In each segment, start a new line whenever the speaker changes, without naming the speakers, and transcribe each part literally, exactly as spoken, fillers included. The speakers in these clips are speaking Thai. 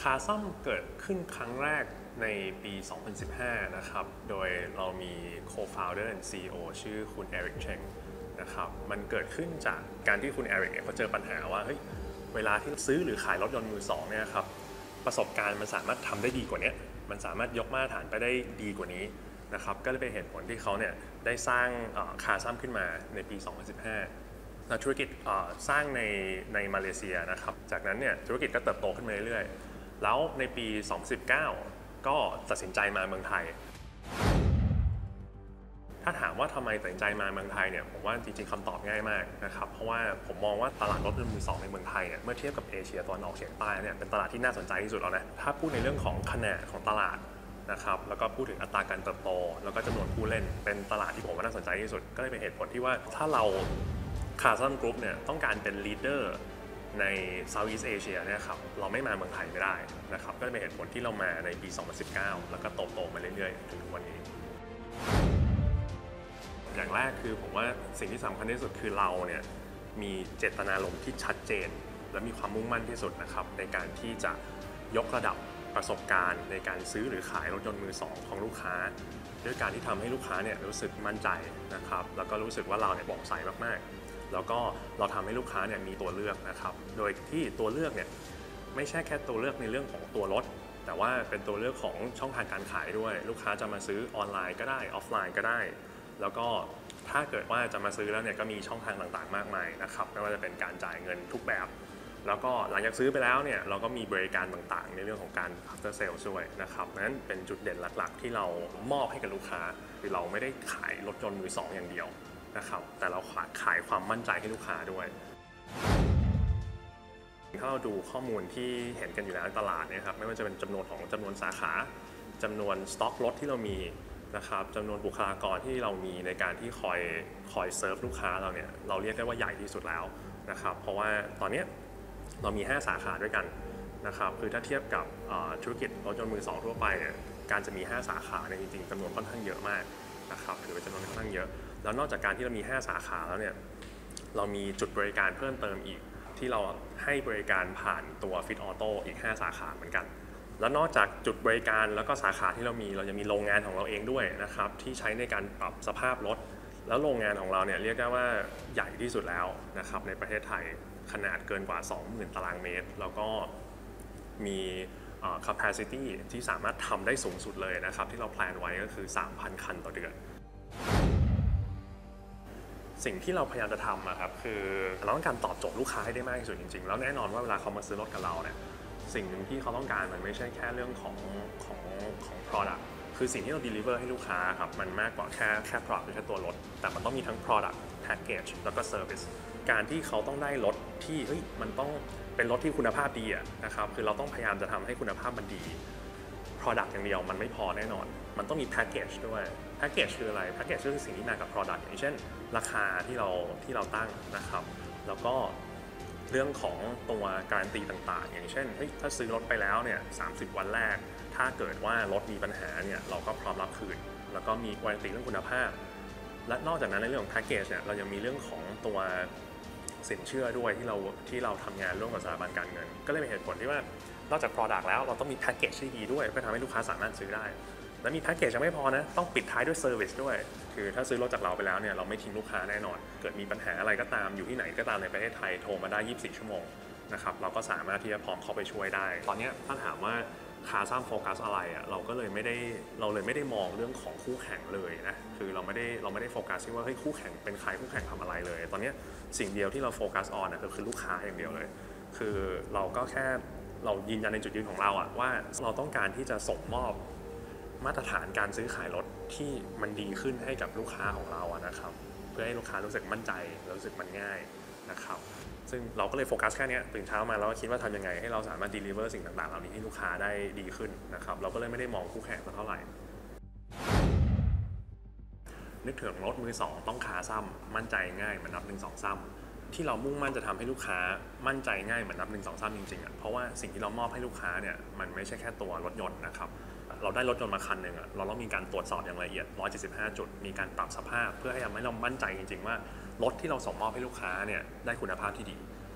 คาซัมเกิดขึ้นครั้งแรกในปี สองพันสิบห้า นะครับ โดยเรามี co-founder and ซี อี โอ ชื่อคุณเอริกเชงนะครับ มันเกิดขึ้นจากการที่คุณเอริกเนี่ยเขาเจอปัญหาว่าเฮ้ยเวลาที่ซื้อหรือขายรถยนต์มือสองเนี่ยครับประสบการณ์มันสามารถทำได้ดีกว่านี้มันสามารถยกมาตรฐานไปได้ดีกว่านี้นะครับก็เลยเป็นเหตุผลที่เขาเนี่ยได้สร้างคาซัมขึ้นมาในปี สองพันสิบห้าธุรกิจสร้างในในมาเลเซียนะครับจากนั้นเนี่ยธุรกิจก็เติบโตขึ้นมาเรื่อยๆแล้วในปี สองพันสิบเก้า ก็ตัดสินใจมาเมืองไทยถ้าถามว่าทำไมตัดสินใจมาเมืองไทยเนี่ยผมว่าจริงๆคำตอบง่ายมากนะครับเพราะว่าผมมองว่าตลาดรถยนต์มือสองในเมืองไทยเนี่ยเมื่อเทียบกับเอเชียตะวันออกเฉียงใต้เนี่ยเป็นตลาดที่น่าสนใจที่สุดแล้วนะถ้าพูดในเรื่องของขนาดของตลาดนะครับแล้วก็พูดถึงอัตราการเติบโตแล้วก็จำนวนผู้เล่นเป็นตลาดที่ผมว่าน่าสนใจที่สุดก็เลยเป็นเหตุผลที่ว่าถ้าเราคาซัมกรุ๊ปเนี่ยต้องการเป็นลีดเดอร์ใน Southeast Asia เนี่ยครับเราไม่มาเมืองไทยไม่ได้นะครับก็เป็นเหตุผลที่เรามาในปี สองพันสิบเก้า แล้วก็โตโตมาเรื่อยๆถึงทุกวันนี้อย่างแรกคือผมว่าสิ่งที่สำคัญที่สุดคือเราเนี่ยมีเจตนารมณ์ที่ชัดเจนและมีความมุ่งมั่นที่สุดนะครับในการที่จะยกระดับประสบการณ์ในการซื้อหรือขายรถยนต์มือสองของลูกค้าด้วยการที่ทำให้ลูกค้าเนี่ยรู้สึกมั่นใจนะครับแล้วก็รู้สึกว่าเราเนี่ยโปร่งใสมากๆแล้วก็เราทำให้ลูกค้าเนี่ยมีตัวเลือกนะครับโดยที่ตัวเลือกเนี่ยไม่ใช่แค่ตัวเลือกในเรื่องของตัวรถแต่ว่าเป็นตัวเลือกของช่องทางการขายด้วยลูกค้าจะมาซื้อออนไลน์ก็ได้ออฟไลน์ก็ได้แล้วก็ถ้าเกิดว่าจะมาซื้อแล้วเนี่ยก็มีช่องทางต่างๆมากมายนะครับไม่ว่าจะเป็นการจ่ายเงินทุกแบบแล้วก็หลังจากซื้อไปแล้วเนี่ยเราก็มีบริการต่างๆในเรื่องของการ after sales ด้วยนะครับนั้นเป็นจุดเด่นหลักๆที่เรามอบให้กับลูกค้าคือเราไม่ได้ขายรถยนต์มือสองอย่างเดียวนะครับแต่เราขายความมั่นใจให้ลูกค้าด้วยถ้าเราดูข้อมูลที่เห็นกันอยู่แล้วในตลาดเนี่ยครับไม่ว่าจะเป็นจำนวนของจำนวนสาขาจำนวนสต็อกรถที่เรามีนะครับจำนวนบุคลากรที่เรามีในการที่คอยคอยเซิร์ฟลูกค้าเราเนี่ยเราเรียกได้ว่าใหญ่ที่สุดแล้วนะครับเพราะว่าตอนนี้เรามีห้าสาขาด้วยกันนะครับคือถ้าเทียบกับธุรกิจรถยนต์มือสองทั่วไปเนี่ยการจะมีห้าสาขาเนี่ยจริงๆจำนวนค่อนข้างเยอะมากนะครับถือเป็นจำนวนค่อนข้างเยอะแล้วนอกจากการที่เรามีห้าสาขาแล้วเนี่ยเรามีจุดบริการเพิ่มเติมอีกที่เราให้บริการผ่านตัว Fit Auto อีกห้าสาขาเหมือนกันแล้วนอกจากจุดบริการแล้วก็สาขาที่เรามีเรายังมีโรงงานของเราเองด้วยนะครับที่ใช้ในการปรับสภาพรถแล้วโรงงานของเราเนี่ยเรียกได้ว่าใหญ่ที่สุดแล้วนะครับในประเทศไทยขนาดเกินกว่า สองหมื่น ตารางเมตรแล้วก็มี capacity ที่สามารถทำได้สูงสุดเลยนะครับที่เราแพลนไว้ก็คือ สามพัน คันต่อเดือนสิ่งที่เราพยายามจะทำนะครับคือเราต้องการตอบโจทย์ลูกค้าให้ได้มากที่สุดจริงๆแล้วแน่นอนว่าเวลาเขามาซื้อรถกับเราเนี่ยสิ่งหนึ่งที่เขาต้องการมันไม่ใช่แค่เรื่องของของของ product คือสิ่งที่เรา deliver ให้ลูกค้าครับมันมากกว่าแค่แค่ product หรือแค่ตัวรถแต่มันต้องมีทั้ง product package แล้วก็ service การที่เขาต้องได้รถที่เฮ้ยมันต้องเป็นรถที่คุณภาพดีอะนะครับคือเราต้องพยายามจะทำให้คุณภาพมันดี product อย่างเดียวมันไม่พอแน่นอนมันต้องมี package ด้วย package คืออะไร package คือสิ่งที่มากับ product อย่างเช่นราคาที่เราที่เราตั้งนะครับแล้วก็เรื่องของตัวการันตีต่างๆอย่างเช่นถ้าซื้อรถไปแล้วเนี่ยสามสิบวันแรกถ้าเกิดว่ารถมีปัญหาเนี่ยเราก็พร้อมรับคืนแล้วก็มีการันตีเรื่องคุณภาพและนอกจากนั้นในเรื่องของแพ็กเกจเนี่ยเรายังมีเรื่องของตัวสินเชื่อด้วยที่เราที่เราทำงานร่วมกับสถาบันการเงินก็เลยเป็นเหตุผลที่ว่านอกจาก Product แล้วเราต้องมีแพ็กเกจที่ดีด้วยเพื่อทำให้ลูกค้าสามารถซื้อได้และมีแพ็กเกจยังไม่พอนะต้องปิดท้ายด้วยเซอร์วิสด้วยคือถ้าซื้อรถจากเราไปแล้วเนี่ยเราไม่ทิ้งลูกค้าแน่นอนเกิดมีปัญหาอะไรก็ตามอยู่ที่ไหนก็ตามในประเทศไทยโทรมาได้ยี่สิบสี่ชั่วโมงนะครับเราก็สามารถที่จะพร้อมเข้าไปช่วยได้ตอนนี้ถ้าถามว่าคาซัมโฟกัสอะไรอ่ะเราก็เลยไม่ได้เราเลยไม่ได้มองเรื่องของคู่แข่งเลยนะคือเราไม่ได้เราไม่ได้โฟกัสที่ว่าเฮ้ยคู่แข่งเป็นใครคู่แข่งทำอะไรเลยตอนนี้สิ่งเดียวที่เราโฟกัสออนนะคือลูกค้าอย่างเดียวเลยคือเราก็แค่เรายืนยันในจุดยืนของเราอ่ะว่าเราต้องการที่จะส่งมอบมาตรฐานการซื้อขายรถที่มันดีขึ้นให้กับลูกค้าของเราอะนะครับเพื่อให้ลูกค้ารู้สึกมั่นใจรู้สึกมันง่ายนะครับซึ่งเราก็เลยโฟกัสแค่นี้ตื่นเช้ามาแล้วก็คิดว่าทำยังไงให้เราสามารถ deliver สิ่งต่างๆเหล่านี้ให้ลูกค้าได้ดีขึ้นนะครับเราก็เลยไม่ได้มองคู่แข่งเท่าไหร่นึกถึงรถมือสองต้องคาซัมมั่นใจง่ายเหมือนนับหนึ่งสองซ้ำที่เรามุ่งมั่นจะทำให้ลูกค้ามั่นใจง่ายเหมือนนับหนึ่งสองซ้ำจริงๆอ่ะเพราะว่าสิ่งที่เรามอบให้ลูกค้าเนี่ยมันไม่ใช่แค่ตัวรถยนต์นะครับเราได้รถยนต์มาคันหนึ่งเราต้องมีการตรวจสอบอย่างละเอียดหนึ่งร้อยเจ็ดสิบห้าจุดมีการปรับสภาพเพื่อให้ทำให้เรามั่นใจจริงๆว่ารถที่เราส่งมอบให้ลูกค้าเนี่ยได้คุณภาพที่ดี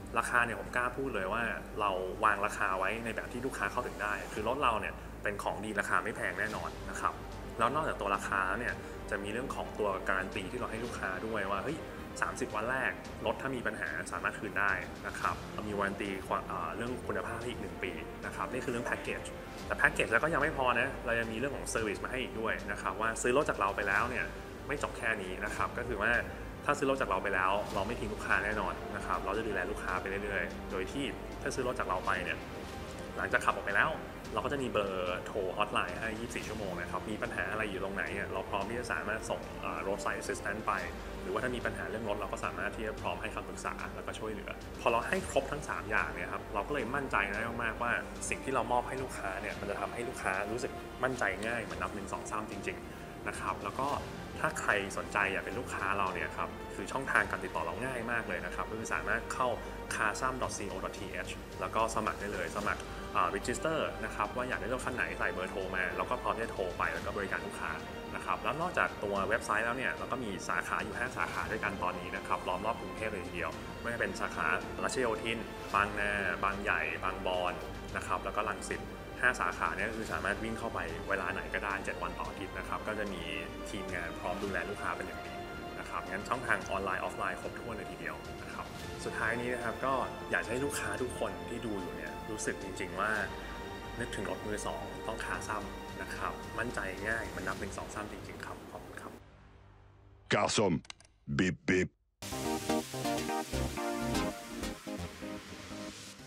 ราคาเนี่ยผมกล้าพูดเลยว่าเราวางราคาไว้ในแบบที่ลูกค้าเข้าถึงได้คือรถเราเนี่ยเป็นของดีราคาไม่แพงแน่นอนนะครับแล้วนอกจากตัวราคาเนี่ยจะมีเรื่องของตัวการันตีที่เราให้ลูกค้าด้วยว่าเฮ้ยสามสิบวันแรกรถถ้ามีปัญหาสามารถคืนได้นะครับมีวารันตีเรื่องคุณภาพให้อีกหนึ่งปีนะครับนี่คือเรื่องแพ็กเกจแต่แพ็กเกจแล้วก็ยังไม่พอนะเรายังมีเรื่องของเซอร์วิสมาให้อีกด้วยนะครับว่าซื้อรถจากเราไปแล้วเนี่ยไม่จบแค่นี้นะครับก็คือว่าถ้าซื้อรถจากเราไปแล้วเราไม่ทิ้งลูกค้าแน่นอนนะครับเราจะดูแลลูกค้าไปเรื่อยๆโดยที่ถ้าซื้อรถจากเราไปเนี่ยหลังจากขับออกไปแล้วเราก็จะมีเบอร์โทรฮอตไลน์ให้ยี่สิบสี่ชั่วโมงนะครับมีปัญหาอะไรอยู่ตรงไหนเราพร้อมที่จะสามารถส่งรถไซส์แอสซิสแตนต์ไปหรือว่าถ้ามีปัญหาเรื่องรถเราก็สามารถที่จะพร้อมให้คำปรึกษาแล้วก็ช่วยเหลือพอเราให้ครบทั้งสามอย่างเนี่ยครับเราก็เลยมั่นใจได้มากๆว่าสิ่งที่เรามอบให้ลูกค้าเนี่ยมันจะทำให้ลูกค้ารู้สึกมั่นใจง่ายเหมือนนับหนึ่งสองสามจริงๆนะครับแล้วก็ถ้าใครสนใจอยากเป็นลูกค้าเราเนี่ยครับคือช่องทางการติดต่อเราง่ายมากเลยนะครับก็คือสามารถเข้า คาร์ซัม ดอท ซี โอ ดอท ที เอช แล้วก็สมัครได้เลยสมัครรีจิสเตอร์นะครับว่าอยากได้รถคันไหนใส่เบอร์โทรมาแล้วก็พร้อมที่จะโทรไปแล้วก็บริการลูกค้านะครับแล้วนอกจากตัวเว็บไซต์แล้วเนี่ยเราก็มีสาขาอยู่ห้าสาขาด้วยกันตอนนี้นะครับล้อมรอบกรุงเทพเลยทีเดียวไม่ว่าเป็นสาขารัชโยธินบางนาบางใหญ่บางบอนนะครับแล้วก็รังสิตห้าสาขาเนี่ยคือสามารถวิ่งเข้าไปเวลาไหนก็ได้เจ็ดวันต่ออาทิตย์นะครับก็จะมีทีมงานพร้อมดูแลลูกค้าเป็นอย่างดีนะครับงั้นช่องทางออนไลน์ออฟไลน์ครบถ้วนเลยทีเดียวนะครับสุดท้ายนี้นะครับก็อยากให้ลูกค้าทุกคนที่ดูอยู่เนี่ยรู้สึกจริงๆว่านึกถึงรถมือสองต้องคาซัมนะครับมั่นใจง่ายมันนับหนึ่งสองสามจริงๆครับขอบคุณครับ
Garçom, bip bip.